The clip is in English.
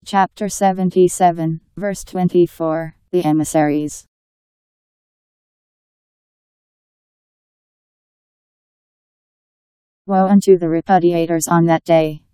Chapter 77, verse 24, The Emissaries. Woe unto the repudiators on that day!